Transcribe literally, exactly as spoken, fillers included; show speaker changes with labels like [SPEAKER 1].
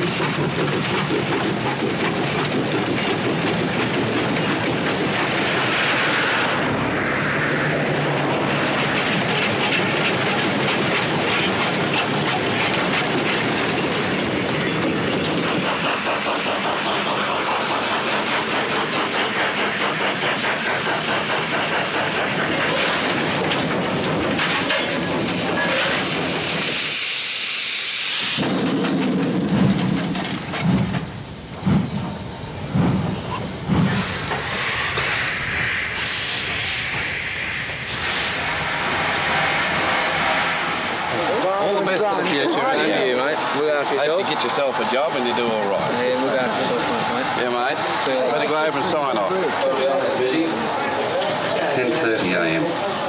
[SPEAKER 1] Get yourself a job and you do all right.
[SPEAKER 2] Yeah, look after yourself, mate.
[SPEAKER 1] Yeah, mate. Better go over and sign off.
[SPEAKER 3] ten thirty a m